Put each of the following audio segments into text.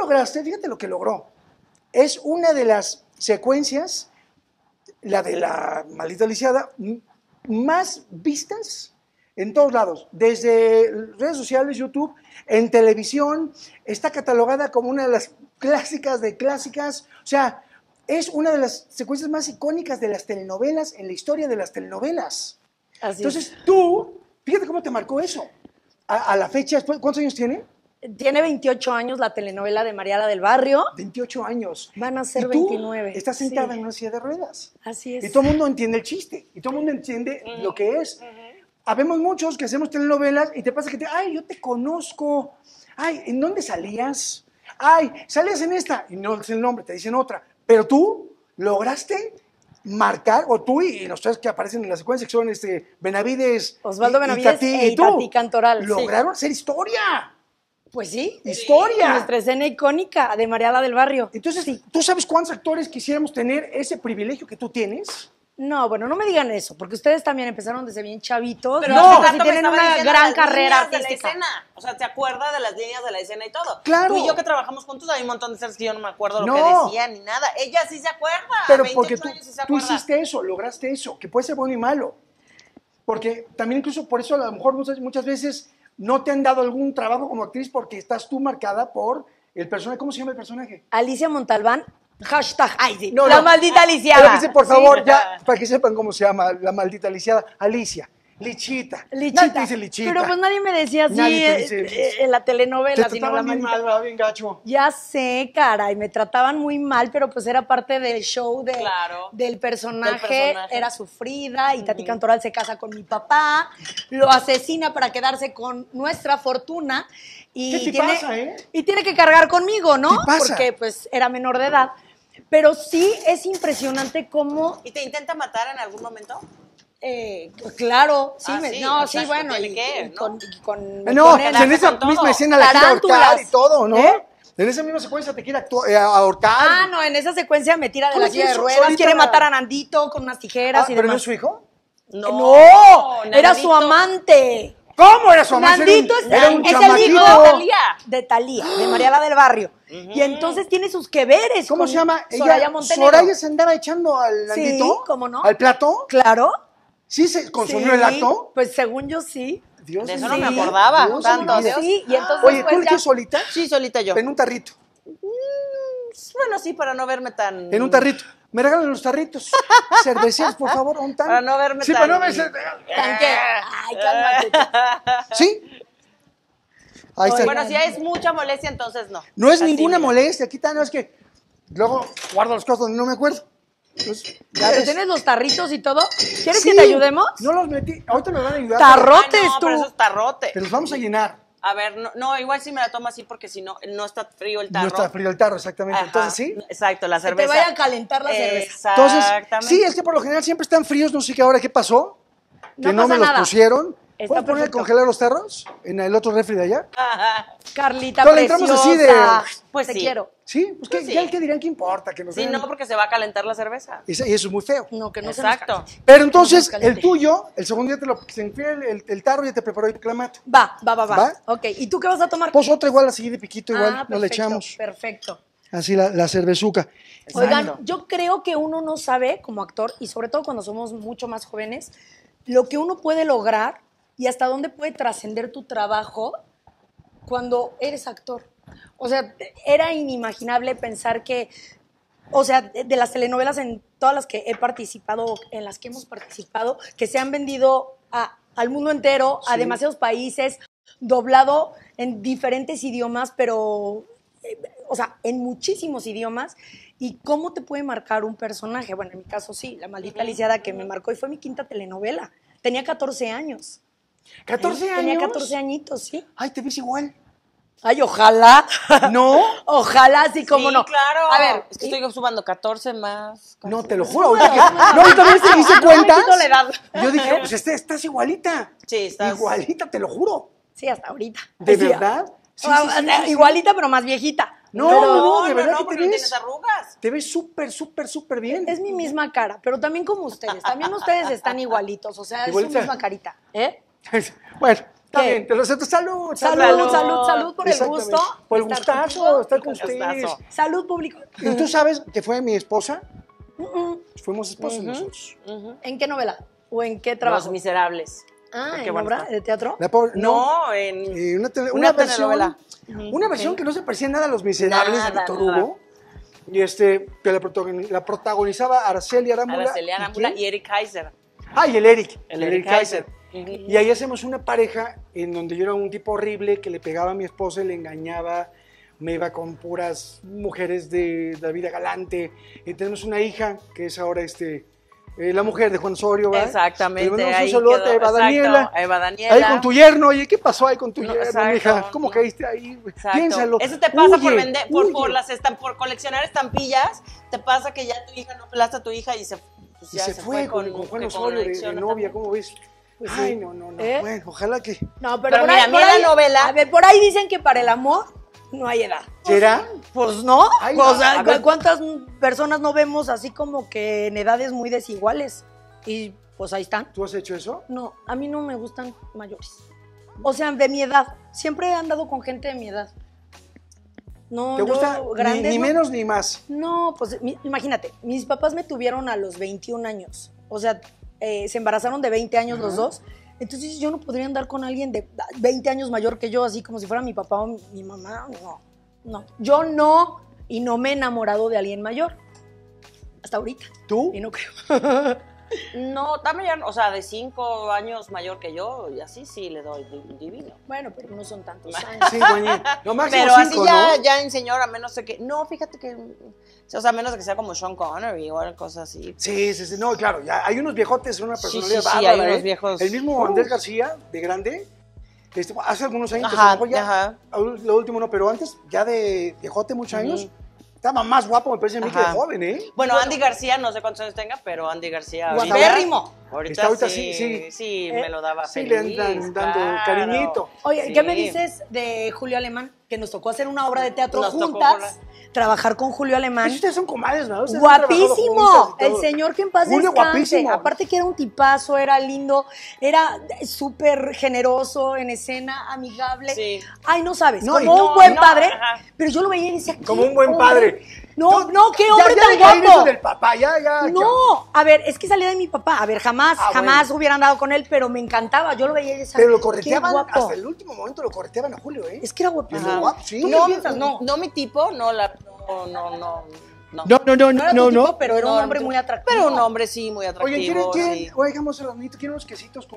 lograste, fíjate lo que logró. Es una de las secuencias, la de la maldita lisiada, más vistas en todos lados, desde redes sociales, YouTube, en televisión, está catalogada como una de las clásicas de clásicas, o sea, es una de las secuencias más icónicas de las telenovelas en la historia de las telenovelas. Así Entonces, tú, fíjate cómo te marcó eso. A la fecha, ¿cuántos años tiene? Tiene 28 años la telenovela de Mariala del Barrio. 28 años. Van a ser ¿Y tú 29. estás sentada Sí. en una silla de ruedas. Así es. Y todo el mundo entiende el chiste. Y todo el mundo entiende lo que es. Habemos muchos que hacemos telenovelas y te pasa que ay, yo te conozco. Ay, ¿en dónde salías? Ay, salías en esta. Y no es el nombre, te dicen otra. Pero tú lograste marcar, o tú y los tres que aparecen en la secuencia, que son Benavides, Osvaldo Benavides y tú, Tati Cantoral. lograron hacer historia. Pues sí. ¡Historia! Nuestra escena icónica de Mariala del Barrio. Entonces, Sí. ¿tú sabes cuántos actores quisiéramos tener ese privilegio que tú tienes? No, bueno, no me digan eso, porque ustedes también empezaron desde bien chavitos. Pero No. hace sí rato me tienen estaba una diciendo gran las carrera líneas de la artística. escena. O sea, ¿te acuerdas de las líneas de la escena y todo? Claro. Tú y yo que trabajamos juntos, hay un montón de escenas que yo no me acuerdo lo No. que decía ni nada. Ella sí se acuerda. Pero 28 porque tú, años sí se tú acuerda. hiciste eso, lograste eso, que puede ser bueno y malo. Porque también incluso por eso a lo mejor muchas veces no te han dado algún trabajo como actriz porque estás tú marcada por el personaje. ¿Cómo se llama el personaje? Alicia Montalbán, hashtag, ay sí, No, la no. maldita Pero lisiada. dice, por favor, Sí. ya, para que sepan cómo se llama la maldita lisiada. Alicia, Lichita. Lichita. Nadie te dice Lichita. Pero pues nadie me decía así Nadie te dice- en la telenovela, te sino la trataban bien maldita. mal, ¿verdad? Bien gacho. Ya sé, caray, me trataban muy mal, pero pues era parte del show Claro. del personaje. Del personaje. Era sufrida y Tati Cantoral se casa con mi papá, lo asesina para quedarse con nuestra fortuna y ¿Qué te tiene, pasa, y tiene que cargar conmigo, ¿no? ¿Qué pasa? Porque pues era menor de edad. Pero sí es impresionante cómo, ¿Y te intenta matar en algún momento? claro, sí, Ah, sí, sí, no, o sea, sí, bueno, tiene y, que, y ¿no? con No, con en esa con todo. misma escena la quiere Tarántulas. ahorcar y todo, ¿no? ¿Eh? En esa misma secuencia te quiere ahorcar. Ah, no, en esa secuencia me tira de ¿Cómo la es silla de eso? ruedas, Solita quiere la- matar a Nandito con unas tijeras y ¿Pero no demás. es su hijo? No, era su Nandito. amante. ¿Cómo era su amante? Nandito Era un es el chamaquito. hijo Talía. de Talía, de Mariala del Barrio. Y entonces tiene sus que veres. ¿Cómo con se llama? Soraya Montenegro. Soraya se andaba echando al Sí, Nandito. ¿cómo no? ¿Al plato? Claro. ¿Sí se consumió Sí, el acto? Pues según yo sí. Dios De eso mío. no me acordaba Dios tanto. mío. Sí, y entonces Oye, ¿tú pues le ya- echas solita? Sí, solita yo. En un tarrito. Bueno, sí, para no verme tan... En un tarrito. Me regalan los tarritos. Cerveceros, por favor, un tan. Para no verme sí, tan- para no verse. ¿Tan qué? Ay, cálmate. ¿Sí? Ahí está. Bueno, si es mucha molestia, entonces no. No es Así, ninguna mira. molestia. Aquí está, no es que luego guardo las cosas donde no me acuerdo. Entonces, ¿Pero es- tienes los tarritos y todo? ¿Quieres Sí, que te ayudemos? No los metí. Ahorita me van a ayudar. Tarrotes, Ay, no, tú. pero eso es tarrote. Pero los vamos a llenar. A ver, no, igual sí me la tomo así porque si no, no está frío el tarro. No está frío el tarro, exactamente. Ajá, Entonces, sí. Exacto, la Que te cerveza. vaya a calentar la cerveza. Entonces, Exactamente. sí, es que por lo general siempre están fríos. No sé qué ahora qué pasó. Que No no, me pasa los nada. pusieron. Está ¿Puedes poner a perfecto. congelar los tarros en el otro refri de allá? Carlita Entonces, le preciosa. entramos así de- Pues te sí. quiero. Sí, pues, Pues sí. ya el que dirán que importa. Que nos Sí, den- no, porque se va a calentar la cerveza. y eso es muy feo. No, que no Exacto. se nos caliente. Pero entonces, No se nos el caliente. tuyo, el segundo día te lo se enfría el tarro y ya te preparó el clamato. Va. ¿Va? Ok, ¿y tú qué vas a tomar? Pues otra igual así de piquito, igual, no le perfecto, echamos. Perfecto. Así la cervezuca. Oigan, yo creo que uno no sabe como actor, y sobre todo cuando somos mucho más jóvenes, lo que uno puede lograr y hasta dónde puede trascender tu trabajo cuando eres actor. O sea, era inimaginable pensar que, o sea, de las telenovelas en todas las que he participado, en las que hemos participado, que se han vendido al mundo entero, a Sí. demasiados países, doblado en diferentes idiomas, pero, o sea, en muchísimos idiomas. ¿Y cómo te puede marcar un personaje? Bueno, en mi caso sí, La Maldita Lisiada que me marcó y fue mi quinta telenovela. Tenía 14 años. 14 años. Tenía 14 añitos, sí. Ay, te ves igual. Ay, ojalá. No. Ojalá, sí, cómo Sí, no. claro. A ver, Es que estoy sumando 14 más. No, te lo juro. Ahorita que, no, ahorita me hice cuentas. quito la edad. Yo dije, pues estás igualita. Sí, estás- Igualita, te lo juro. Sí, hasta ahorita. ¿De Sí, verdad? Sí, ah, sí, sí, sí, sí. igualita, pero más viejita. No, Pero no, de verdad que porque te no ves. tienes arrugas. Te ves súper, súper, súper bien. Es mi misma cara, pero también como ustedes. También ustedes están igualitos, o sea, es su Igualita. misma carita. ¿Eh? Bueno, Está bien, te lo acepto. Salud, Salud por el Exactamente. gusto. Por el de gustazo, estar con Gustazo. ustedes. Salud, público. ¿Y tú sabes que fue mi esposa? Fuimos esposos nosotros. ¿En qué novela? ¿O en qué trabajo? Los Miserables. Ah, Qué ¿en buena obra está. de teatro? La pobre- No, en una versión, telenovela. una versión que no se parecía nada a Los Miserables de Nada, Víctor nada. Hugo. Y que la protagonizaba Araceli Arámbula. Araceli Arámbula quién? y Eric Kaiser. Ah, y el Eric. El Eric Kaiser. Y ahí hacemos una pareja en donde yo era un tipo horrible que le pegaba a mi esposa y le engañaba, me iba con puras mujeres de la vida galante. Y tenemos una hija que es ahora la mujer de Juan Osorio, ¿verdad? Exactamente. Le mandamos Ahí un saludo quedó, a Eva exacto, Daniela. Eva Daniela. Ahí con tu yerno, oye, ¿qué pasó ahí con tu No, yerno, exacto, mija? ¿Cómo no. caíste ahí? Güey? Exacto. Piénsalo. Eso te pasa por Huye, vender, por huye. por coleccionar estampillas. Te pasa que ya tu hija no pelaste a tu hija y se, pues Y ya se fue con Juan que Osorio de colecciona novia, también. ¿cómo ves? Pues Ay, sí. no. ¿Eh? Bueno, ojalá que... No, Pero por mira, ahí, a mí por la ahí- novela- A ver, por ahí dicen que para el amor no hay edad. ¿Será? Pues no. Ay, O sea, a ver. ¿cuántas personas no vemos así como que en edades muy desiguales? Y pues ahí están. ¿Tú has hecho eso? No, a mí no me gustan mayores. O sea, de mi edad. Siempre he andado con gente de mi edad. No, ¿Te yo gusta grandes, ni no. menos ni más? No, pues imagínate, mis papás me tuvieron a los 21 años. O sea, se embarazaron de 20 años los dos. Entonces yo no podría andar con alguien de 20 años mayor que yo, así como si fuera mi papá o mi mamá. No. Yo no, y no me he enamorado de alguien mayor. Hasta ahorita. ¿Tú? Y no creo. No, también, o sea, de 5 años mayor que yo, y así sí le doy divino. Bueno, pero no son tantos años. Sí, Juanín. No, máximo Pero así 5, ya, ¿no? ya en señor, a menos de que. No, fíjate que. O sea, a menos de que sea como Sean Connery o cosas así. Sí. No, claro, ya hay unos viejotes, una personalidad sí, hay bárbara, unos ¿eh? viejos. El mismo Andrés García, de grande, hace algunos años, Ajá, a lo mejor ya, lo último no, pero antes, ya de viejote, muchos años, estaba más guapo, me parece a mí, que de Ajá. joven, ¿eh? Bueno, Andy García, no sé cuántos años tenga, pero Andy García. Guapérrimo. Ahorita Está sí, me lo daba Sí, feliz. le andan dando claro. cariñito. Oye, Sí. ¿qué me dices de Julio Alemán? Que nos tocó hacer una obra de teatro Nos tocó juntas, trabajar con Julio Alemán. Pues ustedes son comadres, ¿no? Ustedes han trabajado Guapísimo, juntas y el todo. señor que en paz Julio, descanse. guapísimo. Aparte que era un tipazo, era lindo, era súper generoso en escena, amigable. Sí. Ay, no sabes, No, como y un no, buen no, padre, ajá. pero yo lo veía y decía, Como ¿qué un buen hombre? padre. No, qué Ya, hombre ya tan deja ir eso guapo. del papá, ya. No, a ver, es que salía de mi papá. A ver, jamás bueno. hubiera andado con él, pero me encantaba. Yo lo veía y decía, Pero lo qué correteaban, guapo. hasta el último momento lo correteaban a Julio, ¿eh? Es que era guapísimo. Ajá. Guapo, sí. ¿Tú No, qué piensas? No. no mi tipo, no. No era tu tipo, pero era un hombre muy atractivo. Pero un hombre sí, muy atractivo. Oye, ¿quieren? Sí. Oye, dejamos el hornito, ¿quieren unos quesitos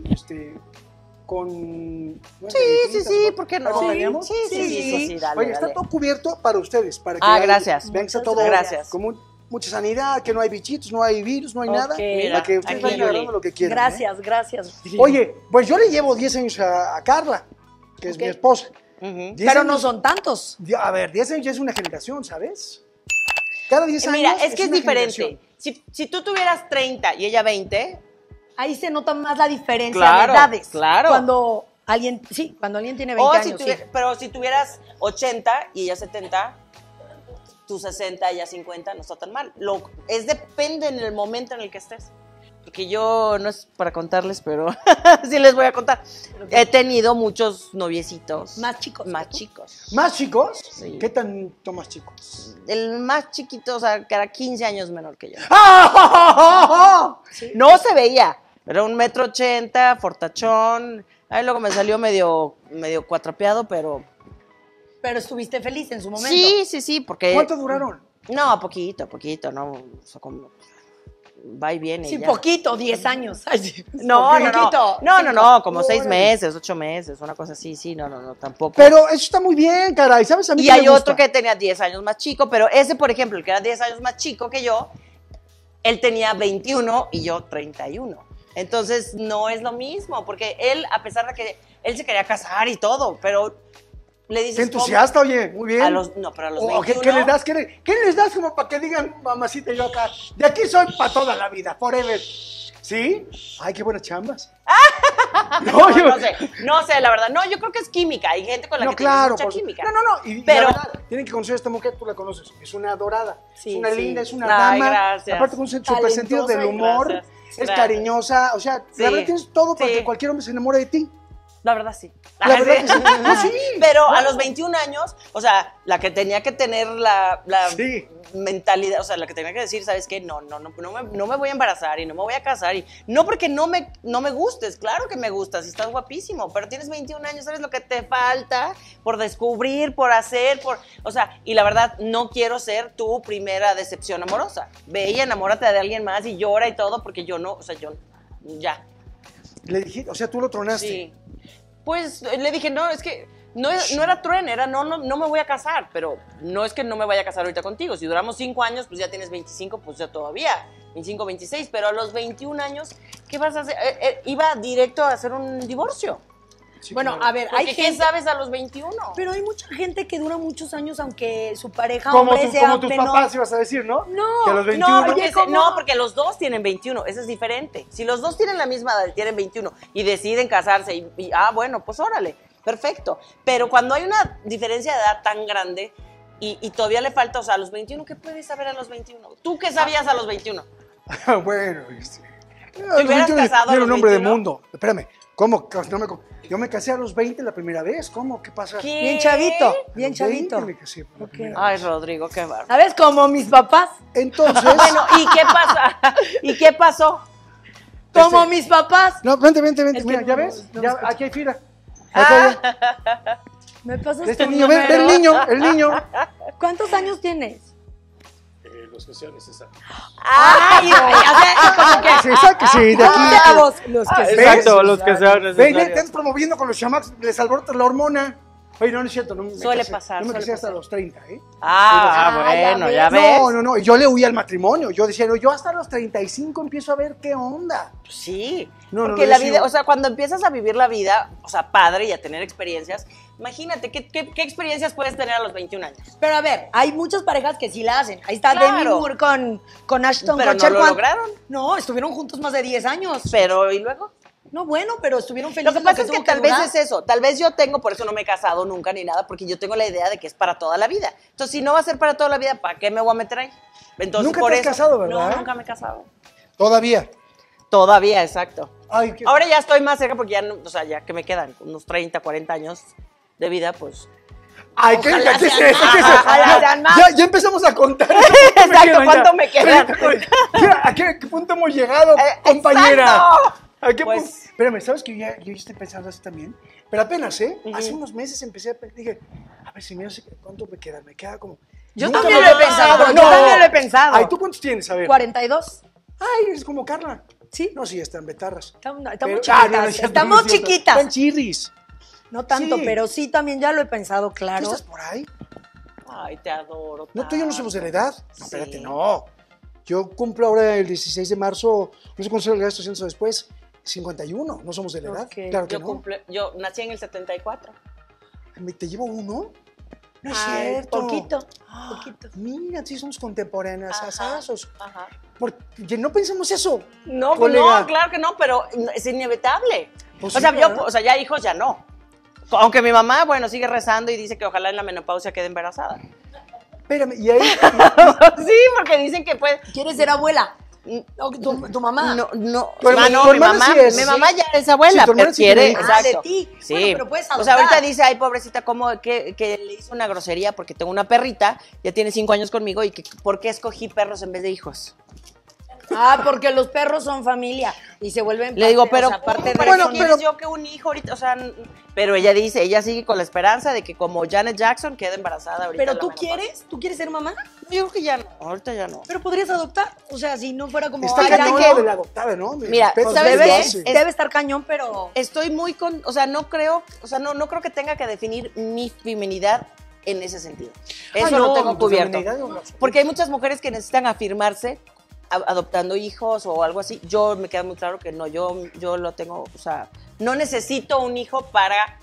con Sí, ¿por qué no? ¿Acompañamos? Sí, dale, Oye, está dale. todo cubierto para ustedes, para que Gracias. vean que está Muchas todo gracias. como mucha sanidad, que no hay bichitos, no hay virus, no hay nada, Ok. Mira, para que ustedes aquí, vayan Yuli. agarrando lo que quieran. ¿eh? Gracias. Oye, pues yo le llevo 10 años a Carla, que es mi esposa. 10 Pero no años- son tantos. A ver, 10 años ya es una generación, ¿sabes? Cada 10 años Mira, es que es una diferente. generación. Si tú tuvieras 30 y ella 20, Ahí se nota más la diferencia Claro, de edades. claro. Cuando alguien tiene 20 años. sí. pero si tuvieras 80 y ella 70, tú 60 y ella 50, no está tan mal. Depende en el momento en el que estés. Porque yo, no es para contarles, pero sí les voy a contar. He tenido muchos noviecitos. Más chicos. Más que tú. chicos. ¿Más chicos? Sí. ¿Qué tanto más chicos? El más chiquito, o sea, que era 15 años menor que yo. ¡Ah! No se veía. Era 1,80 m, fortachón. Ahí luego me salió medio cuatrapeado, pero... Pero estuviste feliz en su momento. Sí, porque... ¿Cuánto duraron? No, poquito, no. O sea, como va y viene. Sí, y ya. poquito, 10 años. Ay, sí. No, Poquito. no, como 6 Órale. meses, 8 meses, una cosa así, sí, no, tampoco. Pero eso está muy bien, caray, ¿sabes? A mí Y que me hay gusta. otro que tenía 10 años más chico, pero ese, por ejemplo, el que era 10 años más chico que yo, él tenía 21 y yo 31. Entonces, no es lo mismo, porque él, a pesar de que él se quería casar y todo, pero le dices... Qué entusiasta, oye, muy bien. Pero a los Oh, 21... ¿qué les das? ¿Qué les das como para que digan, mamacita, yo acá? De aquí soy para toda la vida, forever. ¿Sí? Ay, qué buenas chambas. No sé, la verdad. No, yo creo que es química. Hay gente con la No, que tienes claro. mucha por su- química. No. Y Pero- la verdad, tienen que conocer a esta mujer, tú la conoces. Es una adorada. Sí, es una sí. linda, es una Ay, dama. gracias. Aparte con un súper sentido del Talentosa y humor. gracias. Es Gracias. cariñosa. O sea, Sí, la verdad tienes todo para sí. que cualquier hombre se enamore de ti. La verdad sí. La verdad que sí. No, sí. Pero a los 21 años, o sea, la que tenía que tener la Sí. mentalidad, o sea, la que tenía que decir, ¿sabes qué? No me voy a embarazar y no me voy a casar. Y no porque no me gustes, claro que me gustas y estás guapísimo, pero tienes 21 años, ¿sabes lo que te falta por descubrir, por hacer, o sea, y la verdad, no quiero ser tu primera decepción amorosa. Ve y enamórate de alguien más y llora y todo, porque yo no, o sea, yo, ya. Le dije, o sea, tú lo tronaste. Sí. Pues le dije, no, es que no era trueno, era no me voy a casar, pero no es que no me vaya a casar ahorita contigo. Si duramos 5 años, pues ya tienes 25, pues ya todavía, 25, 26, pero a los 21 años, ¿qué vas a hacer? Iba directo a hacer un divorcio. Sí, Bueno, claro. a ver, hay Porque, ¿qué gente, sabes a los 21? pero hay mucha gente que dura muchos años aunque su pareja Como, hombre sea como tus menor. papás ibas a decir, ¿no? No, que a los 21. No, porque, ¿cómo? no, porque los dos tienen 21, eso es diferente. Si los dos tienen la misma edad, tienen 21 y deciden casarse bueno, pues órale, perfecto. Pero cuando hay una diferencia de edad tan grande y todavía le falta, o sea, a los 21, ¿qué puedes saber a los 21? ¿Tú qué sabías a los 21? Bueno, ¿Te hubieras casado a yo era los un hombre de 21? mundo. Espérame, ¿cómo? Yo me casé a los 20 la primera vez. ¿Cómo? ¿Qué pasa? ¿Qué? Bien chavito, A bien los 20 chavito. me casé por la Ok. primera Ay, vez. Rodrigo, qué bárbaro. ¿Sabes? Como mis papás. Entonces, Bueno, ¿y qué pasa? ¿Y qué pasó? Como Este- mis papás. no, vente. Es que Mira, no, ¿ya ves? no Ya, escucho. aquí hay fila. Acá ya. Me pasas Este tu niño, ve número. el niño. ¿Cuántos años tienes? Los que sean necesarios. Ay, como que Sí, exacto, sí, de aquí. Chavos, los que ¿ves? Exacto, los que sean Ven, necesarios. están promoviendo con los chamacos, les alborotas la hormona. Oye, no es cierto, no me Suele casé. pasar, No me suele casé hasta pasar. los 30, ¿eh? bueno, ya ves. No, yo le huía al matrimonio. Yo decía, no, yo hasta los 35 empiezo a ver qué onda. Sí, No, no, porque yo la sí- vida, o sea, cuando empiezas a vivir la vida, o sea, padre y a tener experiencias, imagínate, ¿qué experiencias puedes tener a los 21 años? Pero a ver, hay muchas parejas que sí la hacen. Ahí está Claro. Demi Moore con Ashton Pero no Kutcher. lo lograron. No, estuvieron juntos más de 10 años. Pero, ¿y luego? No, bueno, pero estuvieron Lo felices. que pasa es que tuvo tal vez durar. es eso, tal vez yo tengo, por eso no me he casado nunca ni nada, porque yo tengo la idea de que es para toda la vida. Entonces, si no va a ser para toda la vida, ¿para qué me voy a meter ahí? Entonces, Nunca por te has eso- casado, ¿verdad? No, nunca me he casado. Todavía. Todavía, exacto. Ay, qué... Ahora ya estoy más cerca porque ya, o sea, ya que me quedan unos 30, 40 años de vida, pues. Ay, ¿qué Ojalá es sean eso? más, ¿Qué es eso? ojalá sean más. Ya empezamos a contar. Exacto, ¿cuánto me quedan? Mira, ¿a qué punto hemos llegado, compañera? exacto. ¿A qué Pues- punto? Espérame, ¿sabes que yo estoy pensando así también? Pero apenas, ¿eh? Hace unos meses empecé a dije, a ver si me hace cuánto me queda. Me queda como... Yo Nunca también me lo he había pensado, pasado. yo también lo he pensado. Ay, ¿tú cuántos tienes? A ver. 42. Ay, es como Carla. Sí. No, sí, están betarras. Estamos Pero- chiquitas. no, no es cierto, Estamos no es cierto. chiquitas. Están chirris. No tanto, Sí. pero sí también ya lo he pensado, ¿Tú claro. estás por ahí? Ay, te adoro. No, tú y yo no somos de la edad. No, espérate, Sí. no. Yo cumplo ahora el 16 de marzo, no sé cuándo se lo estoy haciendo después, 51. No somos de la edad. Ok. Claro que Yo, no. yo nací en el 74. ¿Te llevo uno? No es Ay, cierto. poquito. Mira, sí somos contemporáneas, Ajá. asazos. Ajá. Porque no pensamos eso. No, pues Colega. no, claro que no, pero es inevitable. Pues o sí, sea, ¿verdad? o sea, ya hijos ya no. Aunque mi mamá, bueno, sigue rezando y dice que ojalá en la menopausia quede embarazada. Espérame, y ahí... Sí, porque dicen que puede. ¿Quieres ser abuela? O tu mamá. No, no, Tu hermana- no, tu mi hermana mamá, sí es, mi sí. mamá ya es abuela, Sí, tu hermana pero sí quiere, tiene. Ah, de exacto. ti. Sí. Bueno, pero puedes o sea, adoptar. ahorita dice, ay, pobrecita, como que le hizo una grosería porque tengo una perrita, ya tiene 5 años conmigo y que ¿por qué escogí perros en vez de hijos? Ah, porque los perros son familia y se vuelven Le digo, parte, pero o sea, parte de Bueno, ¿para qué pero- quieres yo que un hijo ahorita? O sea, pero ella dice, ella sigue con la esperanza de que como Janet Jackson quede embarazada ahorita. Pero en la tú menopausia. quieres, tú quieres ser mamá, Yo creo que ya no, ahorita ya no. pero podrías adoptar. O sea, si no fuera como Está ay, cañón ya, lo de la adoptada, ¿no? Me Mira, respeto, ¿sabes lo qué? hace. debe estar cañón, pero Estoy muy con, o sea, no creo que tenga que definir mi feminidad en ese sentido. Eso Ah, lo no, tengo tu cubierto. feminidad, no, Porque hay muchas mujeres que necesitan afirmarse adoptando hijos o algo así. Yo me queda muy claro que no, yo lo tengo, o sea, no necesito un hijo para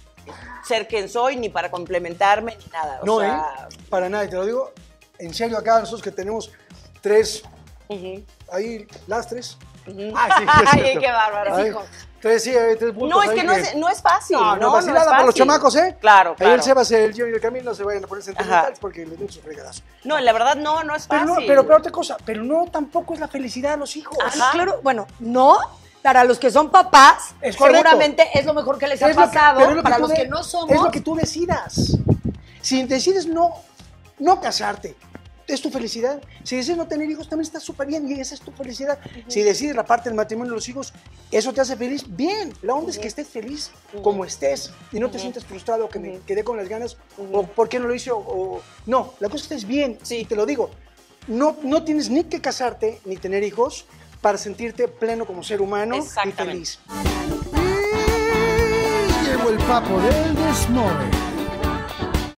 ser quien soy, ni para complementarme, ni nada. O No, sea, para nada, te lo digo en serio acá, nosotros que tenemos 3, ujú, ahí, las 3. ujú. Ah, sí, es Ay, cierto. qué bárbaro. Ay, hijos. 3, sí, hay 3 puntos. No, es ahí que no es fácil. No, No, vacilada es por los fácil. chamacos, ¿eh? Claro, Ahí claro. el Sebas, el Gio y el Camilo no se vayan a poner sentimentales Ajá. porque les den sus fregadas. No, la verdad no es Pero fácil. no, pero otra cosa, pero no tampoco es la felicidad de los hijos. Ajá. claro, bueno, no, Para los que son papás, Es correcto. seguramente es lo mejor que les ha Es lo que- pasado. pero es lo Para tú los de- que no somos, Es lo que tú decidas. Si decides no casarte, es tu felicidad. Si decides no tener hijos, también está súper bien y esa es tu felicidad. Si decides la parte del matrimonio de los hijos, eso te hace feliz, bien. La onda es que estés feliz como estés y no te sientas frustrado, que me quedé con las ganas o por qué no lo hice no, la cosa es que estés bien, sí, te lo digo. No tienes ni que casarte ni tener hijos para sentirte pleno como ser humano y Exactamente. feliz. Llegó el papo del desmore.